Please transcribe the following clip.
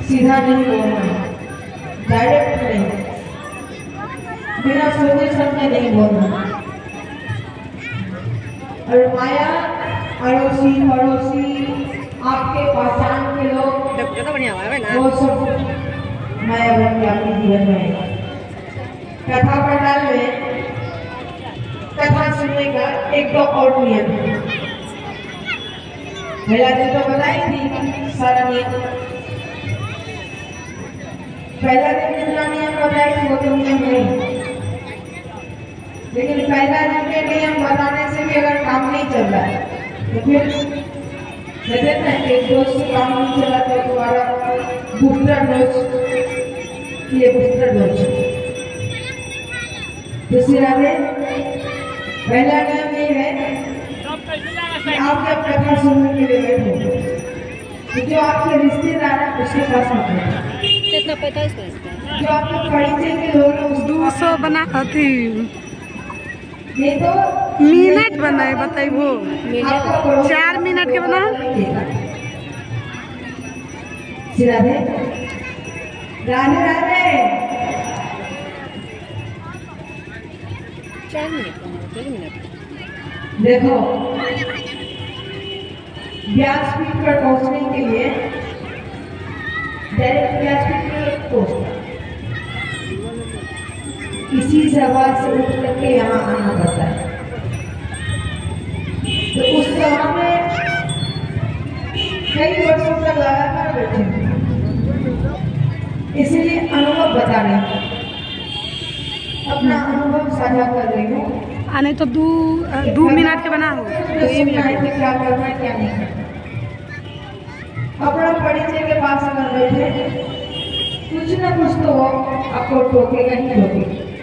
सीधा नहीं बोलना, डायरेक्ट नहीं, बिना सोचे समझे नहीं बोलना। और माया अड़ोसी पड़ोसी आपके पहचान के लोग वो सब माया बन के आपके जीवन में। कथा पंडाल में कथा सुनने का एक दो और नियम है। पहला दिन तो बताई थी सारा नियम, पहला दिन जितना नियम बताई थी वो तो नियम नहीं, लेकिन पहला दिन के नियम बताने से भी अगर काम नहीं चल रहा है तो फिर कहते हैं एक दोस्त से काम नहीं चला तो तुम्हारा दूसरा डोज ये दूसरा डोज। दूसरी बात पहला नियम ये है कि आप जब कथा सुनने के लिए बैठो तो जो आपके रिश्तेदार हैं उसके पास मत बैठो। कितना 45 पैसा जो आपके परिचय के लोग हैं 200 बना थी ये तो मिनट बनाए बताई वो 4 मिनट के बना। राधे राधे राधे 4 मिनट देखो व्यासपीठ पर पहुंचने के लिए डायरेक्ट व्यासपीठ पर पहुंचना, किसी सभा से उठ करके यहाँ आना पड़ता है। तो उस सभा में कई वर्षों तक लगातार बैठे, इसलिए अनुभव बता रही हूँ, अपना अनुभव साझा कर रही हूँ। आने तो 2 मिनट के बना हो तो ये मिनट में क्या करना है क्या नहीं करना। अपना परिचय के पास अगर बैठे कुछ ना कुछ तो वो आपको टोकेगा ही टोकेगा।